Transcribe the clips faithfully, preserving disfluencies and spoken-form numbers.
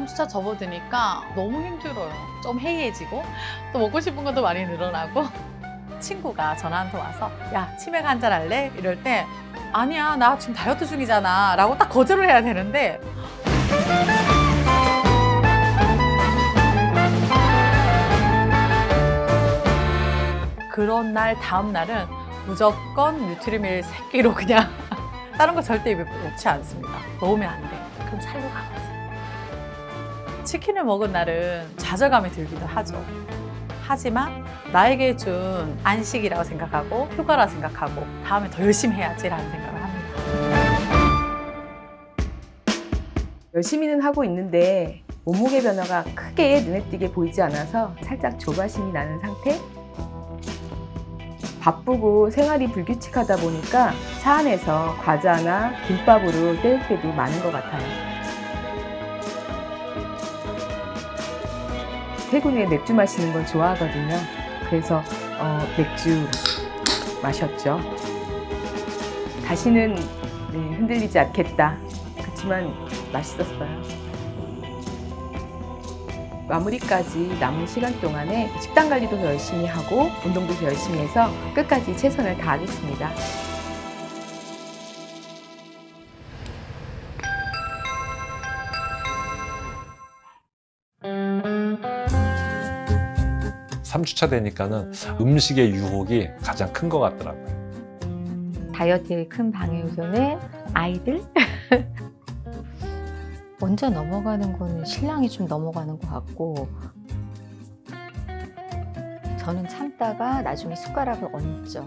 주차 접어드니까 너무 힘들어요. 좀 해이해지고 또 먹고 싶은 것도 많이 늘어나고. 친구가 전화한테 와서 야 치맥 한잔 할래? 이럴 때 아니야 나 지금 다이어트 중이잖아 라고 딱 거절을 해야 되는데 그런 날 다음 날은 무조건 뉴트리밀 세 끼로 그냥 다른 거 절대 입에 넣지 않습니다. 넣으면 안 돼. 그럼 살로 가거든. 치킨을 먹은 날은 좌절감이 들기도 하죠. 하지만 나에게 준 안식이라고 생각하고 휴가라 생각하고 다음에 더 열심히 해야지라는 생각을 합니다. 열심히는 하고 있는데 몸무게 변화가 크게 눈에 띄게 보이지 않아서 살짝 조바심이 나는 상태? 바쁘고 생활이 불규칙하다 보니까 차 안에서 과자나 김밥으로 때울 때도 많은 것 같아요. 퇴근 후에 맥주 마시는 걸 좋아하거든요. 그래서 어, 맥주 마셨죠. 다시는 네, 흔들리지 않겠다. 그렇지만 맛있었어요. 마무리까지 남은 시간 동안에 식단 관리도 더 열심히 하고 운동도 더 열심히 해서 끝까지 최선을 다하겠습니다. 삼 주차 되니까는 음식의 유혹이 가장 큰 것 같더라고요. 다이어트에 큰 방해 요소는 아이들? 먼저 넘어가는 거는 신랑이 좀 넘어가는 것 같고 저는 참다가 나중에 숟가락을 얹죠.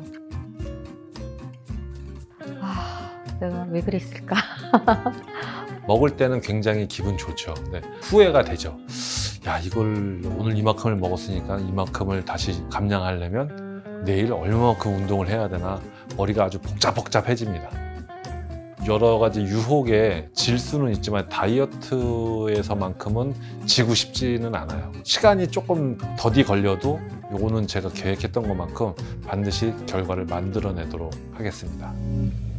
아, 내가 왜 그랬을까? 먹을 때는 굉장히 기분 좋죠. 네, 후회가 되죠. 야, 이걸 오늘 이만큼을 먹었으니까 이만큼을 다시 감량하려면 내일 얼마만큼 운동을 해야 되나 머리가 아주 복잡복잡해집니다. 여러 가지 유혹에 질 수는 있지만 다이어트에서만큼은 지고 싶지는 않아요. 시간이 조금 더디 걸려도 요거는 제가 계획했던 것만큼 반드시 결과를 만들어내도록 하겠습니다.